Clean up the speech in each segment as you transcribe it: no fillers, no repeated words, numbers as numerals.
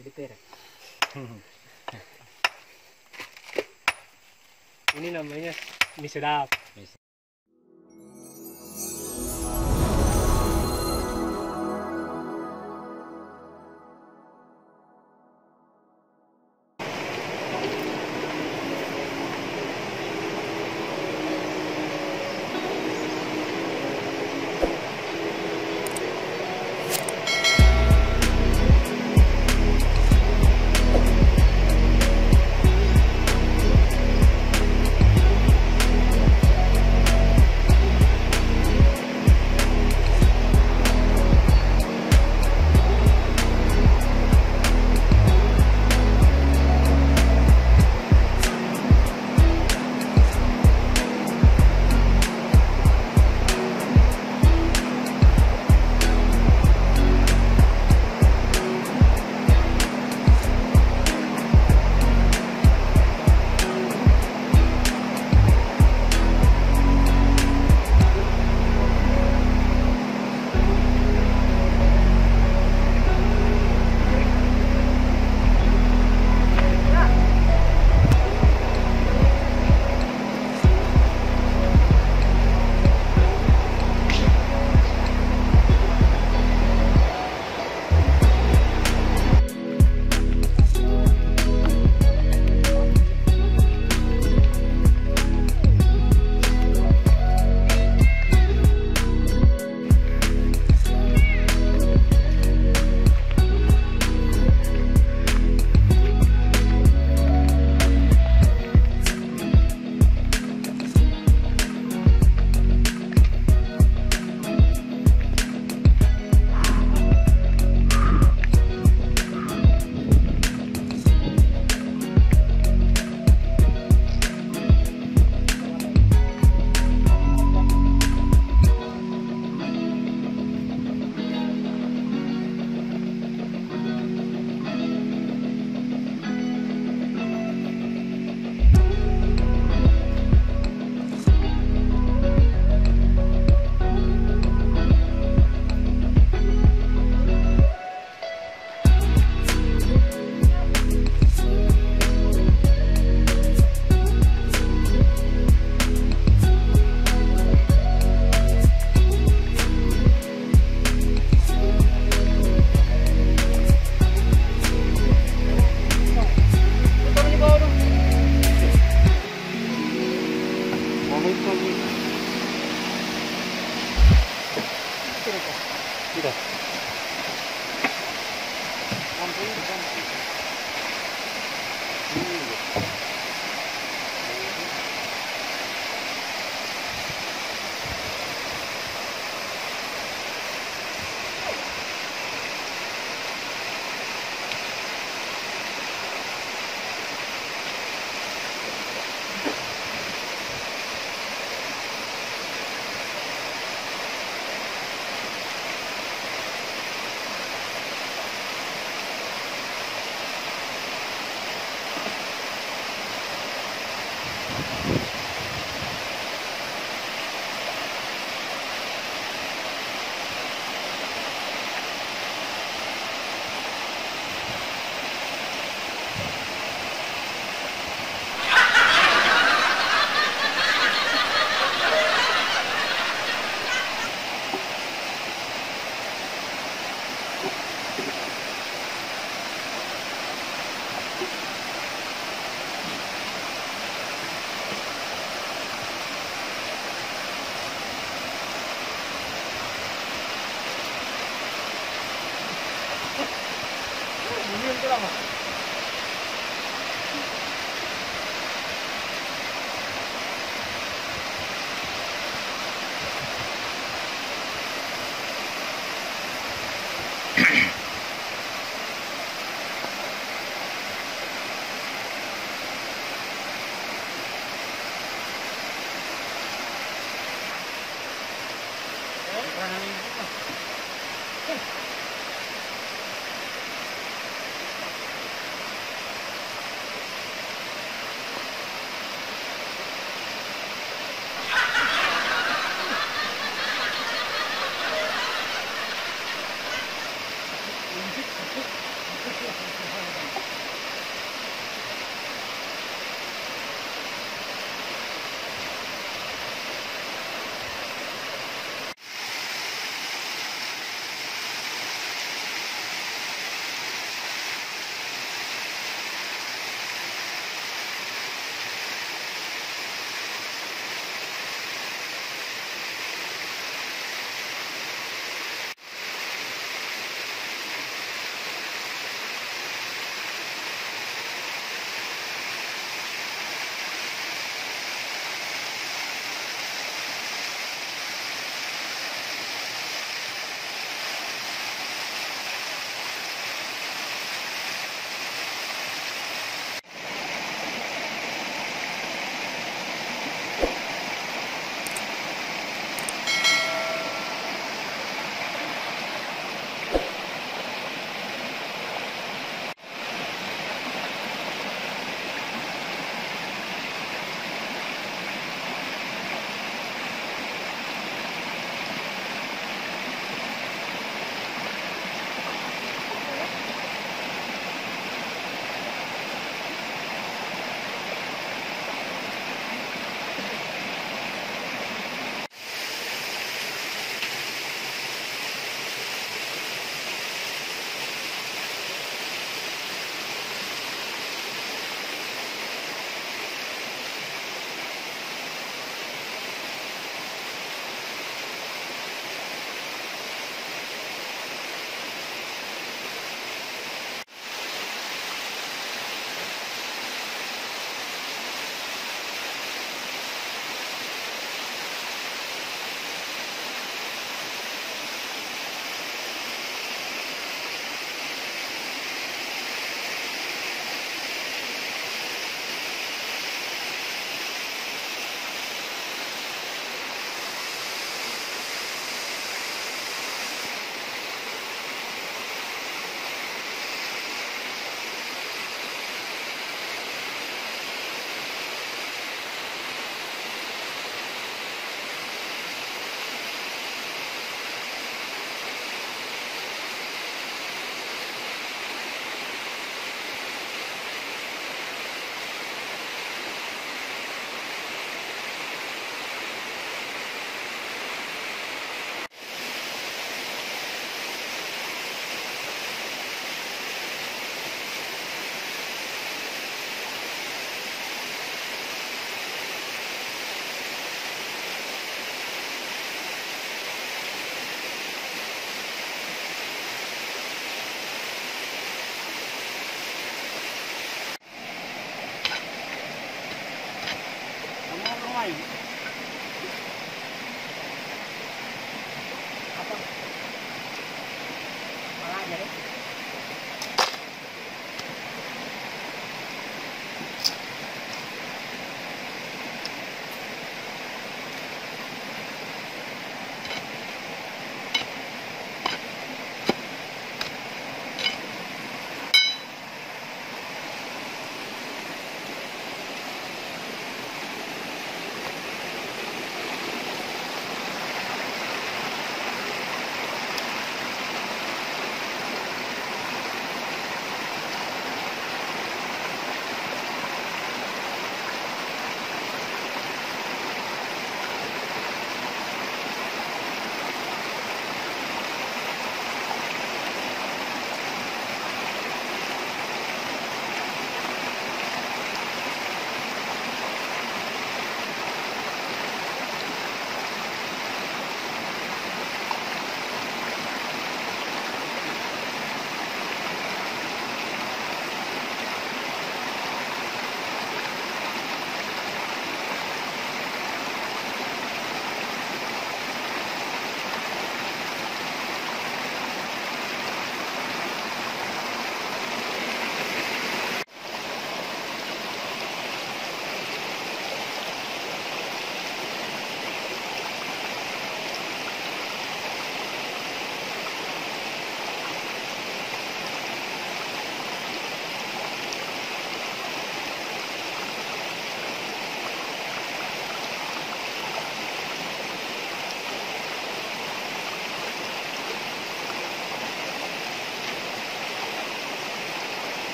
militer. Ini namanya mie sedap. Tidak.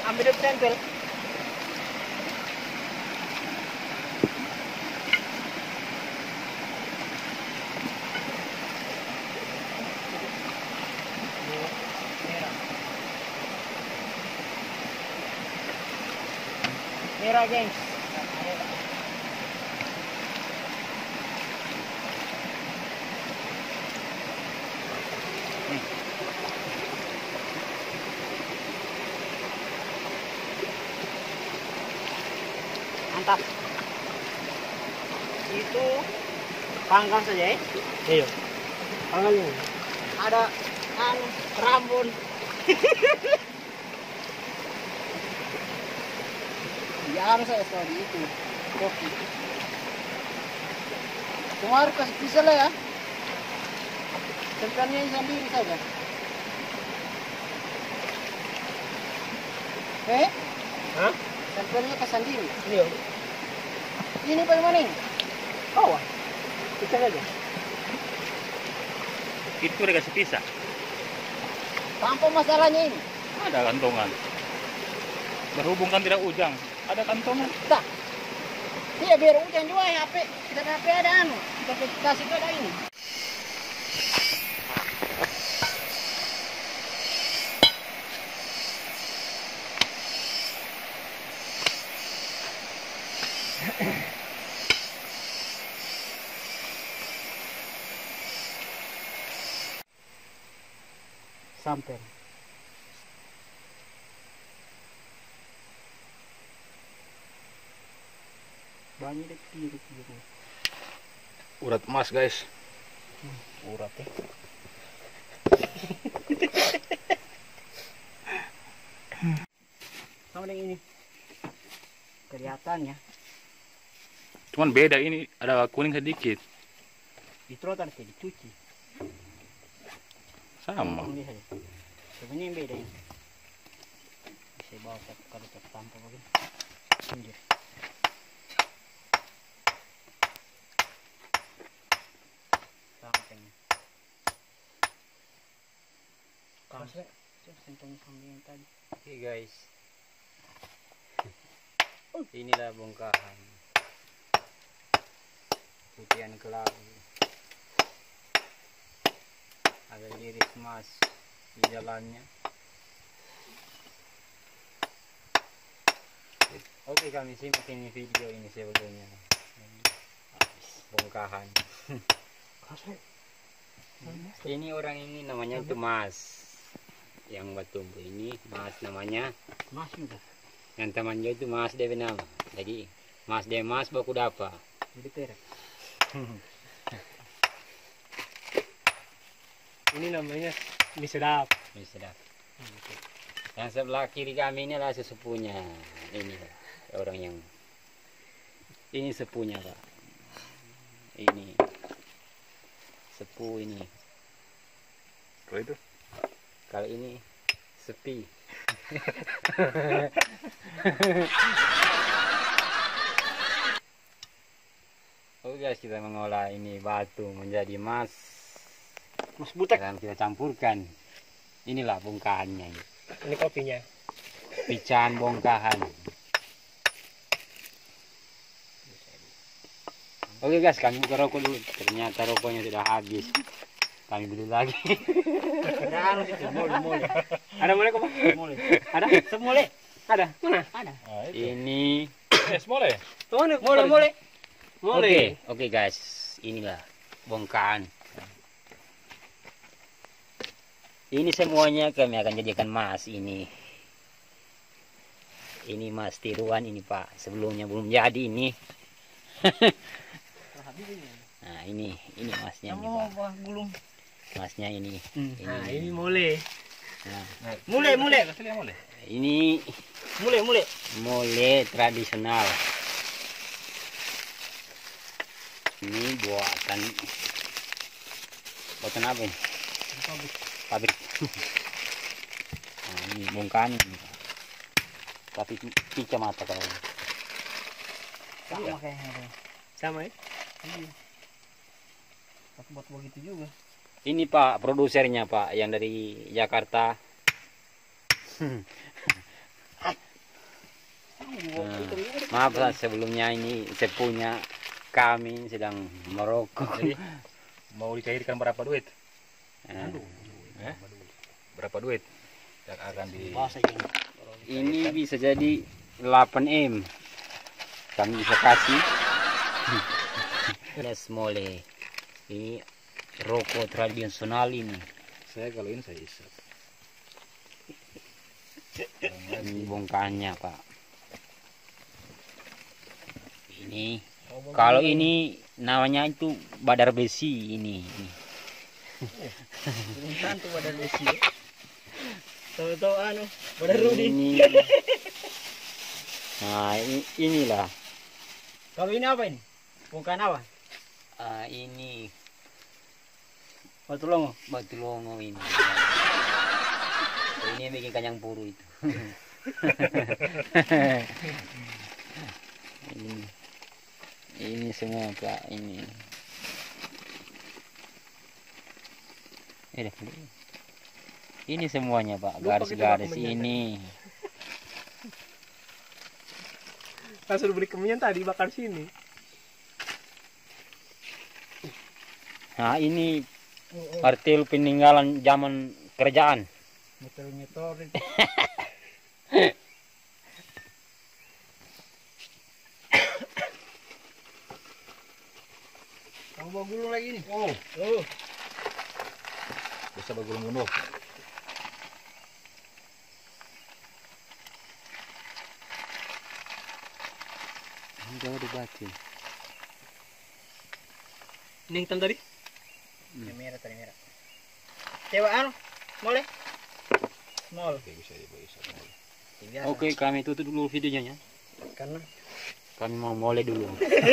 ambil dia tempel. Merah gengs. Mantap. Itu panggang saja ya. Iya. Pangalnya. Ada rambun. Jangan saya sekali itu kopi. Cuma harus kasih pisau lah ya. Tempelnya sendiri saja. Hah? Tempelnya ke sendiri. Iya. Ini bagaimana ini? Oh, bisa aja. Itu udah kasih pisah. Tanpa masalahnya ini. Ada kantongan. Berhubung kan tidak ujang. Ada kantongan. Tak. Iya biar hujan juga HP. Kita HP ada anu. Kita kasih itu ada ini. Sampai. Banyak deh kiri. Urat emas guys. Urat ya. Sama dengan ini. Kelihatannya. Cuman beda ini ada kuning sedikit. Itu tadi dicuci. Sama. Ini saja. Sebenarnya yang beda ini. Bisa bawa kalau tanpa begini. Tunjuk. Samping. Kasih. Sentuhnya sambil yang tadi. Oke guys, inilah bongkahan putihan kelabu. Ada lirik emas di jalannya. Oke, kami simak ini video ini sebelumnya. Bongkahan. Ini orang ini namanya itu Mas. Yang batu ini Mas namanya. Mas juga. Yang temannya itu Mas Dewi nama. Jadi Mas Demas baku dapa. Jadi perak. Ini namanya mie sedap. Ini sedap. Yang sebelah kiri kami ini adalah sesepunya. Ini orang yang ini sepunya Pak. Ini sepuh ini. Kalau itu Kalau ini sepi. Oke guys, kita mengolah ini batu menjadi emas. Mas butek. Dan kita campurkan. Inilah bongkahannya. Ini kopinya. Picahan bongkahan. Oke guys, kami buka rokok dulu. Ternyata rokoknya sudah habis. Kami beli lagi. Ada anu situ, mole. Ada boleh kok, Pak? Mole. Ada? Semole. Ada. Mana? Ada. Ini boleh. Mana? Mole. Oke guys, inilah bongkahan. Ini semuanya kami akan jadikan emas ini. Ini emas tiruan ini Pak. Sebelumnya belum jadi ini. Nah ini emasnya nih Pak. Gulung. Emasnya ini. Nah, ini mole. Nah, Mole. ini Mole. mole tradisional. Ini buatan apa ini? Pabrik. Nah, ini bongkahan ini. Tapi pica mata kalau ini. Sama kayaknya. Sama ya? Aku buat begitu juga. Ini Pak produsernya Pak yang dari Jakarta. Maaf Pak, sebelumnya ini sepunya kami sedang merokok. Jadi mau dicairkan berapa duit? Eh, Berapa duit yang akan di Bahasa ini. Ini bisa jadi 8M. Kami bisa kasih. Les mole. Ini rokok tradisional ini. saya kalau ini saya isap. Ini bongkahannya Pak. Ini kalau ini namanya itu badar besi ini. Bukan tuh badan besi. Tahu-tahu anu, badan Rudi. Ini. Nah, inilah. Kalau ini apa ini? Bukan apa? Ini Batu longo. batu longo ini. Ini yang bikin kanyang puru itu. ini semua Pak ini. Ini semuanya Pak, garis-garis ini. Langsung beli kemenyan tadi bakar sini. Nah, ini artil peninggalan zaman kerajaan. Meter-meter. Kamu bawa gulung lagi nih? Oh. Bisa bergulung-gulung. Jauh dibaca. Ini yang hitam tadi? Yang merah tadi merah. Coba anu, boleh? Small. Oke, bisa isap. Biasa. Oke, kami tutup dulu videonya ya. Karena Kami mau mulai dulu.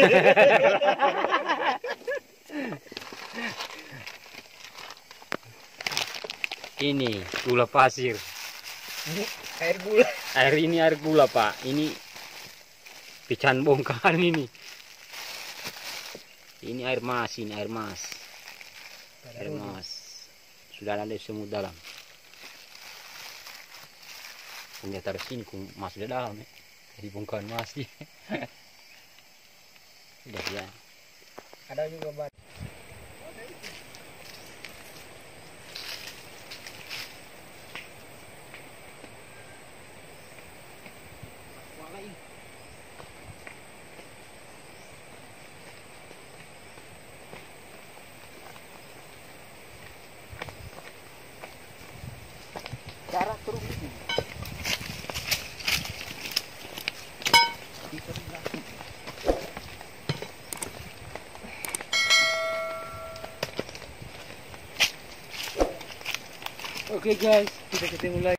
Ini gula pasir. ini air gula. Air ini air gula Pak. Ini pecahan bongkahan ini. Ini air mas, ini air mas. Air mas. Sudah ada semut dalam. Punya taruh sini, masuk di dalam ya. Jadi bongkahan masih. Sudah ya. Ada juga batu. Cara terus ini. Oke guys, kita ketemu lagi.